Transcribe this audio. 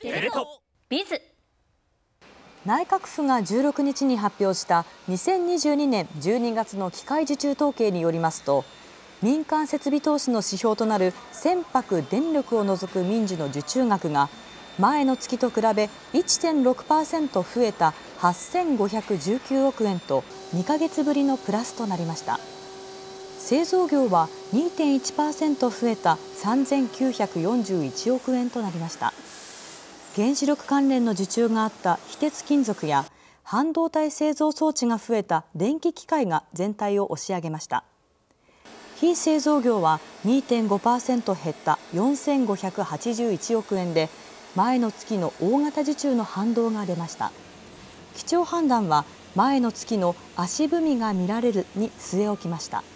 テレ東ビズ。 内閣府が16日に発表した2022年12月の機械受注統計によりますと、民間設備投資の指標となる船舶・電力を除く民需の受注額が前の月と比べ 1.6% 増えた8519億円と2ヶ月ぶりのプラスとなりました。製造業は 2.1% 増えた3941億円となりました。原子力関連の受注があった非鉄金属や半導体製造装置が増えた電気機械が全体を押し上げました。非製造業は 2.5% 減った4581億円で、前の月の大型受注の反動が出ました。基調判断は前の月の足踏みが見られるに据え置きました。